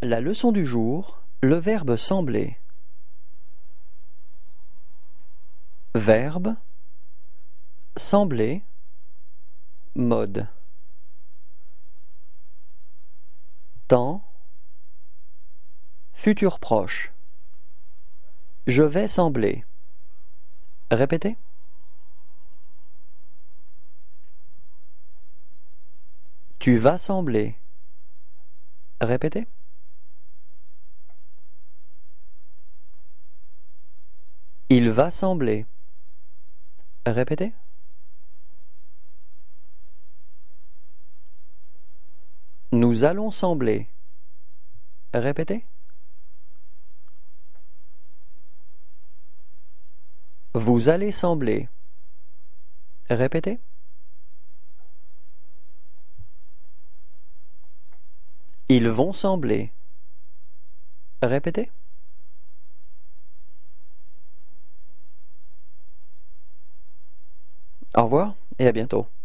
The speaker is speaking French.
La leçon du jour, le verbe sembler. Verbe, sembler, mode. Temps, futur proche. Je vais sembler. Répétez. Tu vas sembler. Répétez. Il va sembler. Répétez. Nous allons sembler. Répétez. Vous allez sembler. Répétez. Ils vont sembler. Répétez. Au revoir et à bientôt.